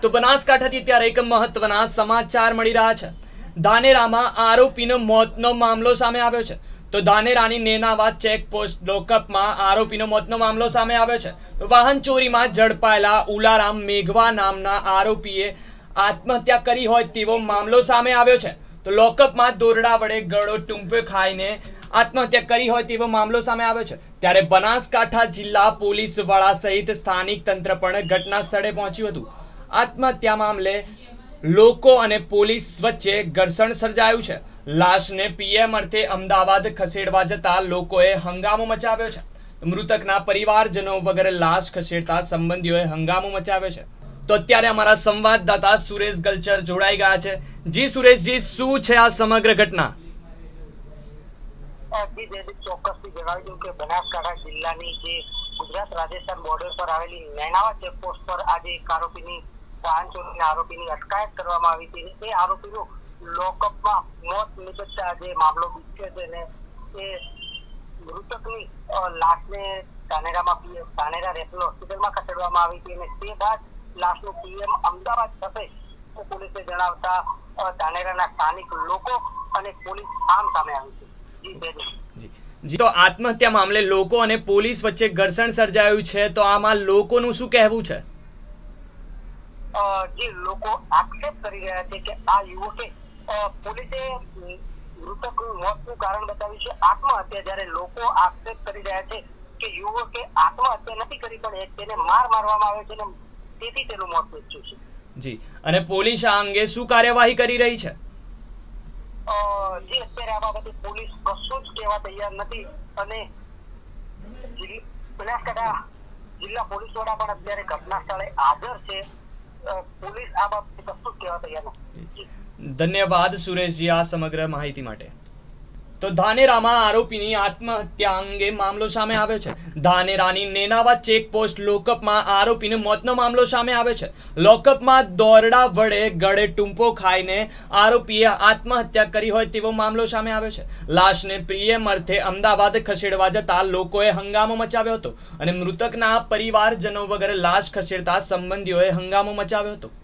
તો બનાસકાંઠાથી ત્યારે એક મહત્વના સમાચાર મળી રહ્યા છે। ધાનેરામાં આરોપીનો મોતનો મામલો સામે આવ્યો છે। તો ધાનેરાની નેનાવા ચેકપોસ્ટ લોકઅપમાં આરોપીનો મોતનો મામલો સામે આવ્યો છે। તો વાહન ચોરીમાં ઝડપાયેલા ઉલારામ મેઘવા નામના આરોપીએ આત્મહત્યા કરી હોય તેવો મામલો સામે આવ્યો છે। તો લોકઅપમાં દોરડા વડે ગળો ટૂંપે ખાઈને આત્મહત્યા કરી હોય તેવો મામલો સામે આવ્યો છે। ત્યારે બનાસકાંઠા જિલ્લા પોલીસ વડા સહિત સ્થાનિક તંત્ર પણ ઘટના સ્થળે પહોંચ્યું હતું। આત્મહત્યા મામલે લોકો અને પોલીસ વચ્ચે ઘર્ષણ સર્જાયું છે। લાશને પીએમ અર્થે અમદાવાદ ખસેડવા જતા લોકોએ હંગામો મચાવ્યો છે। મૃતકના પરિવારજનો વગેરે લાશ ખસેડતા સંબંધીઓએ હંગામો મચાવ્યો છે। તો અત્યારે અમારા સંવાદદાતા સુરેશ ગલચર જોડાઈ ગયા છે। જી સુરેશજી, શું છે આ સમગ્ર ઘટના? ચોક્કસથી જણાવી દઉં કે બનાસકાંઠા જિલ્લાની જે ગુજરાત રાજસ્થાન બોર્ડર પર આવેલી નૈનાવા ચેકપોસ્ટ પર આજે એક આરોપીની વાહન ચોરીના આરોપીની અટકાયત કરવામાં આવી હતી। એ આરોપીનું લોકઅપમાં મોત નિપજતા જે મામલો બીત્યો છે ને એ મૃતકની લાશને ધાનેરા રેફરલ હોસ્પિટલમાં ખસેડવામાં આવી હતી અને તે બાદ લાશનું પીએમ અમદાવાદ થશે પોલીસે જણાવતા ધાનેરાના સ્થાનિક લોકો અને પોલીસ સામે આવી છે। જી, તો આત્મહત્યા મામલે લોકો અને પોલીસ વચ્ચે ઘર્ષણ સર્જાયું છે, તો આમાં લોકોનું શું કહેવું છે? જે લોકો આક્ષેપ કરી રહ્યા છે કે આ યુવકે પોલીસે મૃતકનું મોતનું કારણ બતાવ્યું છે આત્મહત્યા, જ્યારે લોકો આક્ષેપ કરી રહ્યા છે કે યુવકે આત્મહત્યા નથી કરી પણ તેને મારવામાં આવ્યો છે ને તેથી તેનું મોત નીપજ્યું છે। જી, અને પોલીસ આ અંગે શું કાર્યવાહી કરી રહી છે? જે અત્યારે આ બાબતે પોલીસ કશું જ કહેવા તૈયાર નથી અને બનાસકાંઠા જિલ્લા પોલીસ વડા પણ અત્યારે ઘટના સ્થળે હાજર છે। પોલીસ આ બાબતે કશું જ કહેવા તૈયાર નથી। ધન્યવાદ સુરેશજી આ સમગ્ર માહિતી માટે। તો ધાનેરામાં આરોપીની આત્મહત્યા અંગે મામલો સામે આવ્યો છે। ધાનેરાની નેનાવા ચેકપોસ્ટ લોકઅપમાં આરોપીનો મોતનો મામલો સામે આવ્યો છે। લોકઅપમાં દોરડા વડે ગળે ટૂંપો ખાઈને આરોપીએ આત્મહત્યા કરી હોય તેવો મામલો સામે આવ્યો છે। લાશને પીએમ અર્થે અમદાવાદ ખસેડવા જતા લોકોએ હંગામો મચાવ્યો હતો અને મૃતકના પરિવારજનો વગેરે લાશ ખસેડતા સંબંધીઓએ હંગામો મચાવ્યો હતો।